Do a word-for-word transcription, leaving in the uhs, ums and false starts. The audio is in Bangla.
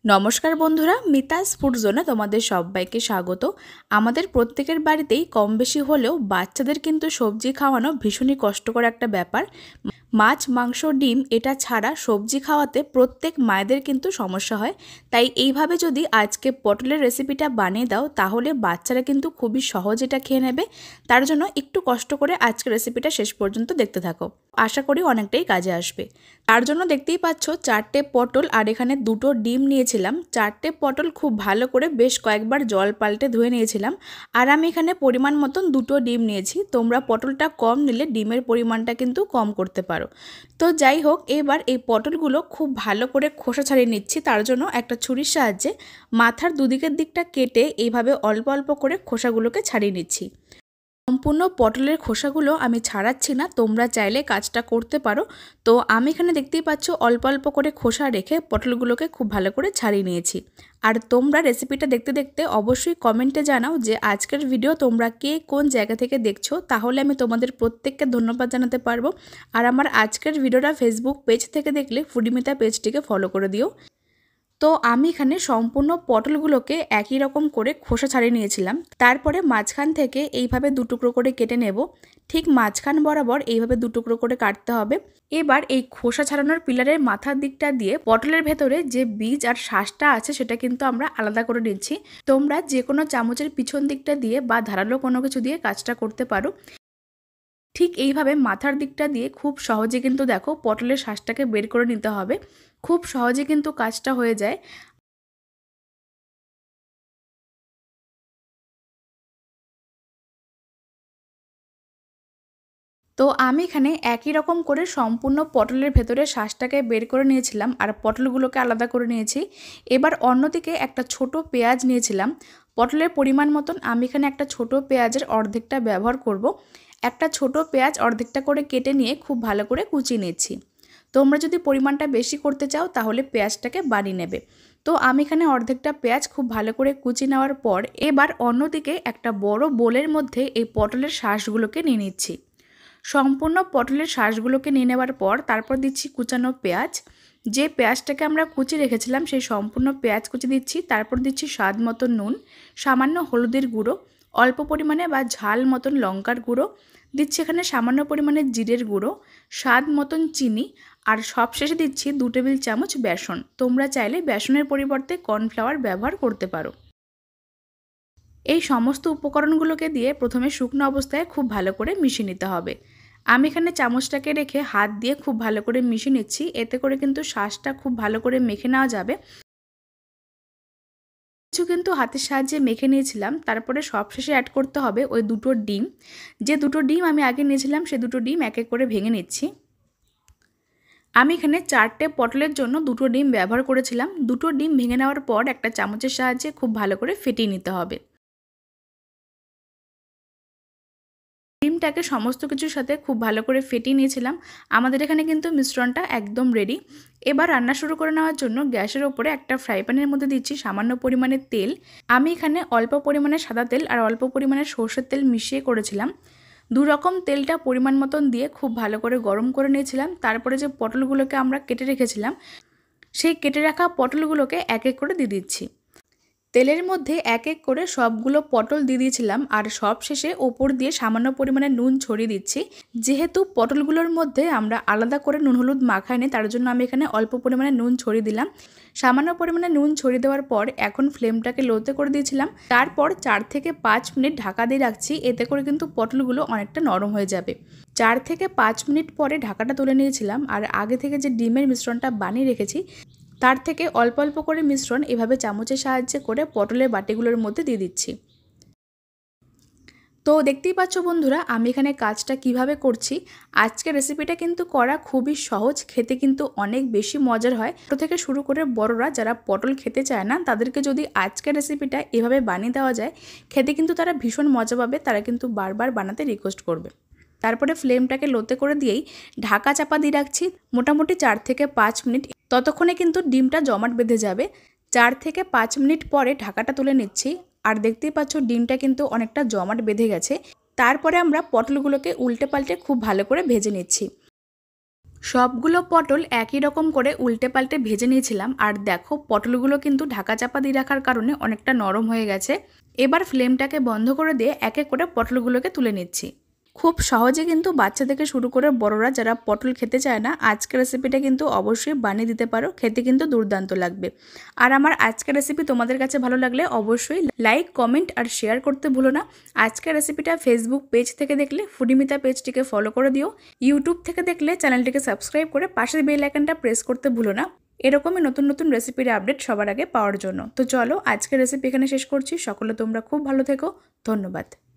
নমস্কার বন্ধুরা, মিতাস ফুড জোনে তোমাদের সবাইকে স্বাগত। আমাদের প্রত্যেকের বাড়িতেই কম বেশি হলেও বাচ্চাদের কিন্তু সবজি খাওয়ানো ভীষণই কষ্টকর একটা ব্যাপার। মাছ, মাংস, ডিম এটা ছাড়া সবজি খাওয়াতে প্রত্যেক মায়েদের কিন্তু সমস্যা হয়। তাই এইভাবে যদি আজকে পটলের রেসিপিটা বানিয়ে দাও তাহলে বাচ্চারা কিন্তু খুবই সহজ এটা খেয়ে নেবে। তার জন্য একটু কষ্ট করে আজকে রেসিপিটা শেষ পর্যন্ত দেখতে থাকো, আশা করি অনেকটাই কাজে আসবে। তার জন্য দেখতেই পাচ্ছ চারটে পটল আর এখানে দুটো ডিম নিয়েছিলাম। চারটে পটল খুব ভালো করে বেশ কয়েকবার জল পাল্টে ধুয়ে নিয়েছিলাম। আর আমি এখানে পরিমাণ মতন দুটো ডিম নিয়েছি। তোমরা পটলটা কম নিলে ডিমের পরিমাণটা কিন্তু কম করতে পারো। তো যাই হোক, এবার এই পটলগুলো খুব ভালো করে খোসা ছাড়িয়ে নিচ্ছি। তার জন্য একটা ছুরির সাহায্যে মাথার দুদিকের দিকটা কেটে এইভাবে অল্প অল্প করে খোসাগুলোকে ছাড়িয়ে নিচ্ছি। সম্পূর্ণ পটলের খোসাগুলো আমি ছাড়াচ্ছি না, তোমরা চাইলে কাজটা করতে পারো। তো আমি এখানে দেখতেই পাচ্ছ অল্প অল্প করে খোসা রেখে পটলগুলোকে খুব ভালো করে ছাড়িয়ে নিয়েছি। আর তোমরা রেসিপিটা দেখতে দেখতে অবশ্যই কমেন্টে জানাও যে আজকের ভিডিও তোমরা কে কোন জায়গা থেকে দেখছো, তাহলে আমি তোমাদের প্রত্যেককে ধন্যবাদ জানাতে পারবো। আর আমার আজকের ভিডিওটা ফেসবুক পেজ থেকে দেখলে ফুডিমিতা পেজটিকে ফলো করে দিও। তো আমি এখানে সম্পূর্ণ পটলগুলোকে একই রকম করে খোসা ছাড়িয়ে নিয়েছিলাম। তারপরে মাঝখান থেকে এইভাবে দুটুকরো করে কেটে নেব। ঠিক মাঝখান বরাবর এইভাবে দুটুকরো করে কাটতে হবে। এবার এই খোসা ছাড়ানোর পিলারের মাথার দিকটা দিয়ে পটলের ভেতরে যে বীজ আর শাঁসটা আছে সেটা কিন্তু আমরা আলাদা করে নিচ্ছি। তোমরা যে কোনো চামচের পিছন দিকটা দিয়ে বা ধারালো কোনো কিছু দিয়ে কাজটা করতে পারো। ঠিক এইভাবে মাথার দিকটা দিয়ে খুব সহজে কিন্তু দেখো পটলের শাঁসটাকে বের করে নিতে হবে। খুব সহজে কিন্তু কাজটা হয়ে যায়। তো আমি এখানে একই রকম করে সম্পূর্ণ পটলের ভেতরে শাঁসটাকে বের করে নিয়েছিলাম আর পটলগুলোকে আলাদা করে নিয়েছি। এবার অন্যদিকে একটা ছোট পেঁয়াজ নিয়েছিলাম। পটলের পরিমাণ মতন আমি এখানে একটা ছোট পেঁয়াজের অর্ধেকটা ব্যবহার করব। একটা ছোট পেঁয়াজ অর্ধেকটা করে কেটে নিয়ে খুব ভালো করে কুচিয়ে নিচ্ছি। তোমরা যদি পরিমাণটা বেশি করতে চাও তাহলে পেঁয়াজটাকে বাড়িয়ে নেবে। তো আমি এখানে অর্ধেকটা পেঁয়াজ খুব ভালো করে কুচিয়ে নেওয়ার পর এবার অন্যদিকে একটা বড় বোলের মধ্যে এই পটলের শাঁসগুলোকে নিয়ে নিচ্ছি। সম্পূর্ণ পটলের শাঁসগুলোকে নিয়ে নেওয়ার পর তারপর দিচ্ছি কুচানো পেঁয়াজ। যে পেঁয়াজটাকে আমরা কুচি রেখেছিলাম সেই সম্পূর্ণ পেঁয়াজ কুচি দিচ্ছি। তারপর দিচ্ছি স্বাদ মতো নুন, সামান্য হলুদের গুঁড়ো, অল্প পরিমাণে বা ঝাল মতন লঙ্কার গুঁড়ো দিচ্ছি, এখানে সামান্য পরিমাণে জিরের গুঁড়ো, স্বাদ মতন চিনি আর সবশেষে দিচ্ছি দু টেবিল চামচ বেসন। তোমরা চাইলে বেসনের পরিবর্তে কর্নফ্লাওয়ার ব্যবহার করতে পারো। এই সমস্ত উপকরণগুলোকে দিয়ে প্রথমে শুকনো অবস্থায় খুব ভালো করে মিশিয়ে নিতে হবে। আমি এখানে চামচটাকে রেখে হাত দিয়ে খুব ভালো করে মিশিয়ে নিচ্ছি। এতে করে কিন্তু শাঁসটা খুব ভালো করে মেখে নেওয়া যাবে। কিছু কিন্তু হাতের সাহায্যে মেখে নিয়েছিলাম। তারপরে সবশেষে অ্যাড করতে হবে ওই দুটো ডিম। যে দুটো ডিম আমি আগে নিয়েছিলাম সে দুটো ডিম এক এক করে ভেঙে নিচ্ছি। আমি এখানে চারটে পটলের জন্য দুটো ডিম ব্যবহার করেছিলাম। দুটো ডিম ভেঙে নেওয়ার পর একটা চামচের সাহায্যে খুব ভালো করে ফেটিয়ে নিতে হবে। ডিমটাকে সমস্ত কিছুর সাথে খুব ভালো করে ফেটিয়ে নিয়েছিলাম। আমাদের এখানে কিন্তু মিশ্রণটা একদম রেডি। এবার রান্না শুরু করে নেওয়ার জন্য গ্যাসের ওপরে একটা ফ্রাই প্যানের মধ্যে দিচ্ছি সামান্য পরিমাণে তেল। আমি এখানে অল্প পরিমাণে সাদা তেল আর অল্প পরিমাণে সর্ষের তেল মিশিয়ে করেছিলাম। দু রকম তেলটা পরিমাণ মতন দিয়ে খুব ভালো করে গরম করে নিয়েছিলাম। তারপরে যে পটলগুলোকে আমরা কেটে রেখেছিলাম সেই কেটে রাখা পটলগুলোকে এক এক করে দিয়ে দিচ্ছি। তেলের মধ্যে এক এক করে সবগুলো পটল দিয়ে দিয়েছিলাম আর সব শেষে ওপর দিয়ে সামান্য পরিমাণে নুন ছড়িয়ে দিচ্ছি। যেহেতু পটলগুলোর মধ্যে আমরা আলাদা করে নুন হলুদ মাখাইনি, তার জন্য আমি এখানে অল্প পরিমাণে নুন ছড়িয়ে দিলাম। সামান্য পরিমাণে নুন ছড়িয়ে দেওয়ার পর এখন ফ্লেমটাকে লোতে করে দিয়েছিলাম। তারপর চার থেকে পাঁচ মিনিট ঢাকা দিয়ে রাখছি। এতে করে কিন্তু পটলগুলো অনেকটা নরম হয়ে যাবে। চার থেকে পাঁচ মিনিট পরে ঢাকাটা তুলে নিয়েছিলাম আর আগে থেকে যে ডিমের মিশ্রণটা বানিয়ে রেখেছি তার থেকে অল্প অল্প করে মিশ্রণ এভাবে চামচের সাহায্যে করে পটলের বাটিগুলোর মধ্যে দিয়ে দিচ্ছি। তো দেখতেই পাচ্ছ বন্ধুরা আমি এখানে কাজটা কিভাবে করছি। আজকের রেসিপিটা কিন্তু করা খুবই সহজ, খেতে কিন্তু অনেক বেশি মজার হয়। ছোটো থেকে শুরু করে বড়রা যারা পটল খেতে চায় না তাদেরকে যদি আজকের রেসিপিটা এভাবে বানিয়ে দেওয়া যায় খেতে কিন্তু তারা ভীষণ মজা পাবে, তারা কিন্তু বারবার বানাতে রিকোয়েস্ট করবে। তারপরে ফ্লেমটাকে লোতে করে দিয়েই ঢাকা চাপা দিয়ে রাখছি মোটামুটি চার থেকে পাঁচ মিনিট। ততক্ষণে কিন্তু ডিমটা জমাট বেঁধে যাবে। চার থেকে পাঁচ মিনিট পরে ঢাকাটা তুলে নিচ্ছি আর দেখতেই পাচ্ছ ডিমটা কিন্তু অনেকটা জমাট বেঁধে গেছে। তারপরে আমরা পটলগুলোকে উল্টে পাল্টে খুব ভালো করে ভেজে নিচ্ছি। সবগুলো পটল একই রকম করে উল্টে পাল্টে ভেজে নিয়েছিলাম। আর দেখো পটলগুলো কিন্তু ঢাকা চাপা দিয়ে রাখার কারণে অনেকটা নরম হয়ে গেছে। এবার ফ্লেমটাকে বন্ধ করে দিয়ে এক এক করে পটলগুলোকে তুলে নিচ্ছি। খুব সহজে কিন্তু বাচ্চা থেকে শুরু করে বড়রা যারা পটল খেতে চায় না, আজকের রেসিপিটা কিন্তু অবশ্যই বানিয়ে দিতে পারো, খেতে কিন্তু দুর্দান্ত লাগবে। আর আমার আজকের রেসিপি তোমাদের কাছে ভালো লাগলে অবশ্যই লাইক, কমেন্ট আর শেয়ার করতে ভুলো না। আজকের রেসিপিটা ফেসবুক পেজ থেকে দেখলে ফুডিমিতা পেজটিকে ফলো করে দিও, ইউটিউব থেকে দেখলে চ্যানেলটিকে সাবস্ক্রাইব করে পাশের বেল আইকনটা প্রেস করতে ভুলো না, এরকমই নতুন নতুন রেসিপির আপডেট সবার আগে পাওয়ার জন্য। তো চলো আজকের রেসিপি এখানে শেষ করছি। সকলে তোমরা খুব ভালো থেকো, ধন্যবাদ।